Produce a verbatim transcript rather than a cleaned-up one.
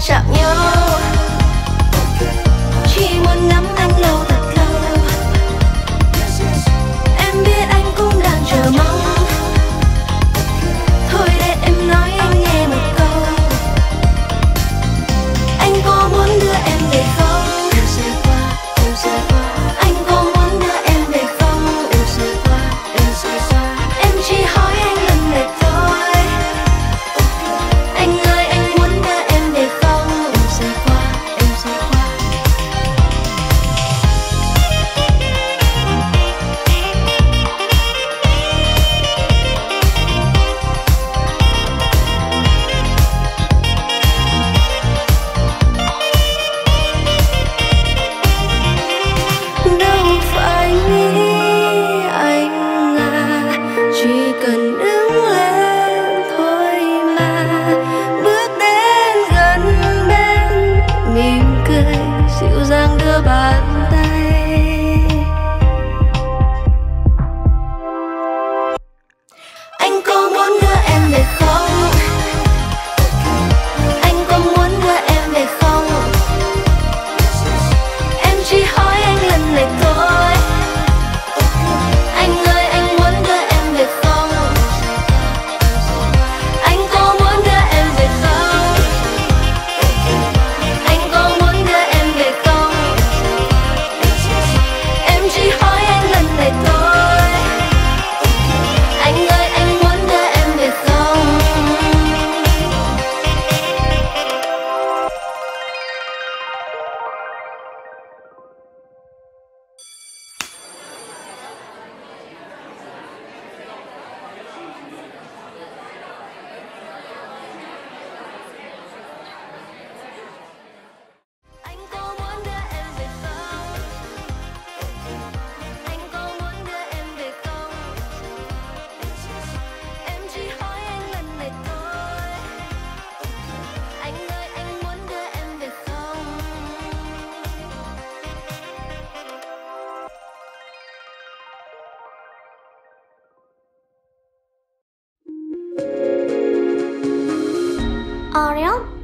chạm nhau. Chỉ muốn nắm anh lâu thật lâu. Em biết anh cũng đang chờ mong. Thôi để em nói anh nghe một câu. Anh có muốn đưa em về không? Em sẽ qua, em sẽ qua. Anh có muốn đưa em về không? Em sẽ qua, em sẽ qua. Em chỉ hỏi anh lần này thôi. Anh ơi anh muốn đưa em về không? Em sẽ qua, em sẽ qua. Đâu phải nghĩ anh à, chỉ cần đứng lên thôi mà. Bước đến gần bên, mỉm cười dịu dàng đưa bàn tay. Anh có muốn đưa em về không? Anh có muốn đưa em về không? Em chỉ hỏi anh lần này thôi. Anh ơi anh muốn đưa em về không? Anh có muốn đưa em về không? Anh có muốn đưa em về không? Em chỉ hỏi anh lần này thôi. Anh ơi anh muốn đưa em về không? Anh có muốn đưa em về không? Anh có muốn đưa em về không? Em chỉ hỏi anh lần này thôi. Anh ơi anh muốn đưa em về không? Orion